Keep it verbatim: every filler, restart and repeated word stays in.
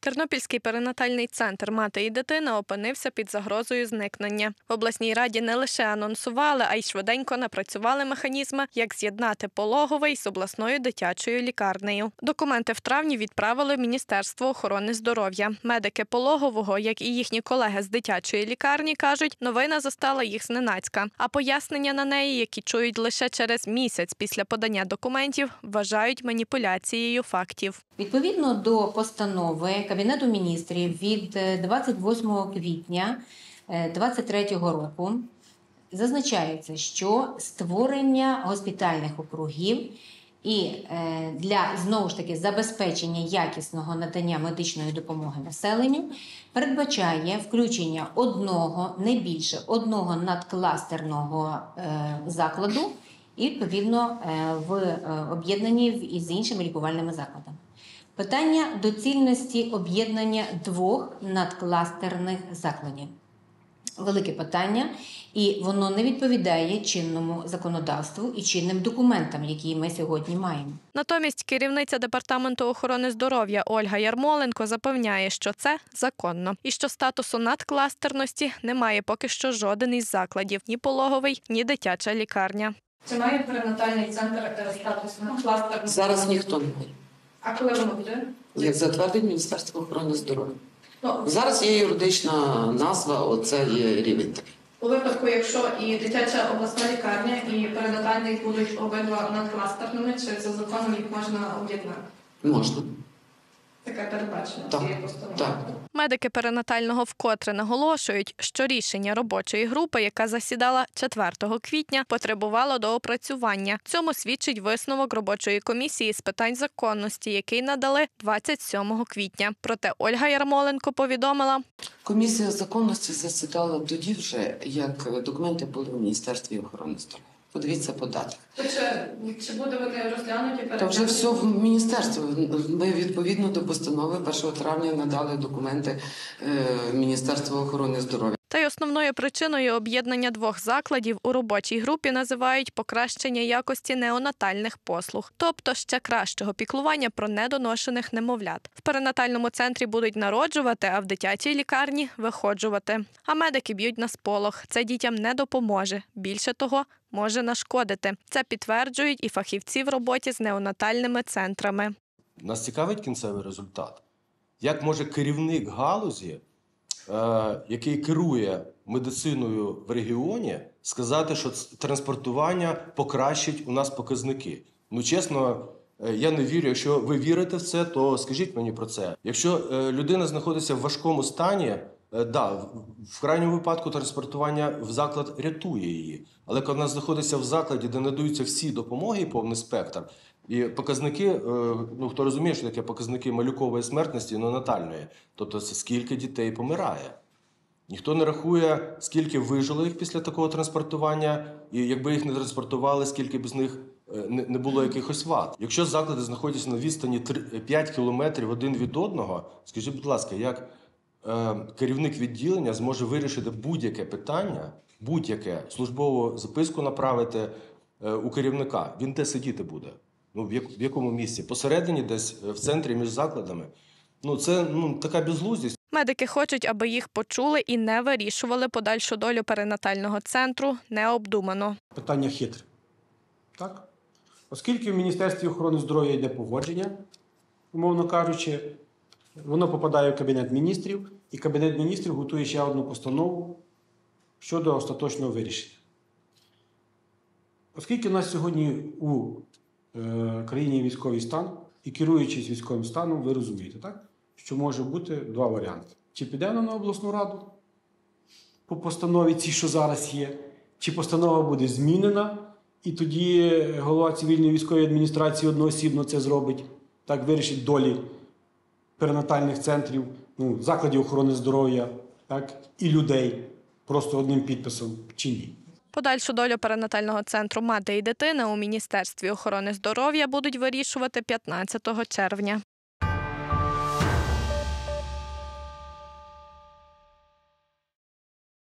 Тернопільський перинатальний центр «Мати і дитина» опинився під загрозою зникнення. В обласній раді не лише анонсували, а й швиденько напрацювали механізми, як з'єднати пологовий з обласною дитячою лікарнею. Документи в травні відправили в Міністерство охорони здоров'я. Медики пологового, як і їхні колеги з дитячої лікарні, кажуть, новина застала їх зненацька. А пояснення на неї, які чують лише через місяць після подання документів, вважають маніпуляцією фактів. Відповідно до постанови Кабінету міністрів від двадцять восьмого квітня двадцять третього року зазначається, що створення госпітальних округів і для, знову ж таки, забезпечення якісного надання медичної допомоги населенню передбачає включення одного, не більше, одного надкластерного закладу і, відповідно, в об'єднанні із іншими лікувальними закладами. Питання доцільності об'єднання двох надкластерних закладів. Велике питання, і воно не відповідає чинному законодавству і чинним документам, які ми сьогодні маємо. Натомість керівниця Департаменту охорони здоров'я Ольга Ярмоленко запевняє, що це законно і що статусу надкластерності немає поки що жоден із закладів – ні пологовий, ні дитяча лікарня. Чи має перинатальний центр статус надкластерного? Зараз ніхто не має. А коли воно буде? Як затвердить Міністерство охорони здоров'я. Ну, Зараз є юридична назва, оце є рівень такий. у випадку, якщо і дитяча обласна лікарня, і перинатальний будуть обидва надкластерними, чи за законом їх можна об'єднати? Можна. Таке передбачено Так, цією постановою. так. Медики перинатального вкотре наголошують, що рішення робочої групи, яка засідала четвертого квітня, потребувало доопрацювання. Цьому свідчить висновок робочої комісії з питань законності, який надали двадцять сьомого квітня. Проте Ольга Ярмоленко повідомила, Комісія законності засідала тоді вже, як документи були в Міністерстві охорони здоров'я. Подивіться по датах. То чи, чи буде вони розглянуті перед? Та вже все в міністерстві. Ми відповідно до постанови першого травня надали документи в Міністерство охорони здоров'я. Та й основною причиною об'єднання двох закладів у робочій групі називають покращення якості неонатальних послуг, тобто ще кращого піклування про недоношених немовлят. В перинатальному центрі будуть народжувати, а в дитячій лікарні – виходжувати. А медики б'ють на сполох. Це дітям не допоможе. Більше того, може нашкодити. Це підтверджують і фахівці в роботі з неонатальними центрами. Нас цікавить кінцевий результат. Як може керівник галузі, який керує медициною в регіоні, сказати, що транспортування покращить у нас показники? Ну, чесно, я не вірю. Якщо ви вірите в це, то скажіть мені про це. Якщо людина знаходиться в важкому стані, да, в крайньому випадку транспортування в заклад рятує її. Але коли вона знаходиться в закладі, де надаються всі допомоги і повний спектр, і показники, ну хто розуміє, що таке показники малюкової смертності, неонатальної, тобто це скільки дітей помирає. Ніхто не рахує, скільки вижило їх після такого транспортування, і якби їх не транспортували, скільки б з них не було якихось вад. Якщо заклади знаходяться на відстані п'ять кілометрів один від одного, скажіть, будь ласка, як керівник відділення зможе вирішити будь-яке питання, будь-яке, службову записку направити у керівника? Він де сидіти буде? Ну, в якому місці? Посередині десь в центрі між закладами? Ну, це ну, така безглуздість. Медики хочуть, аби їх почули і не вирішували подальшу долю перинатального центру необдумано. Питання хитре. Так? Оскільки в Міністерстві охорони здоров'я йде погодження, умовно кажучи, воно попадає в Кабінет міністрів, і Кабінет міністрів готує ще одну постанову щодо остаточного вирішення. Оскільки у нас сьогодні у е, країні військовий стан, і керуючись військовим станом, ви розумієте, так? Що може бути два варіанти. Чи піде на обласну раду по постанові цій, що зараз є, чи постанова буде змінена, і тоді голова цивільної військової адміністрації одноосібно це зробить, так вирішить долі перинатальних центрів, ну, закладів охорони здоров'я, так, і людей просто одним підписом, чи ні. Подальшу долю перинатального центру «Мати і дитина» у Міністерстві охорони здоров'я будуть вирішувати п'ятнадцятого червня.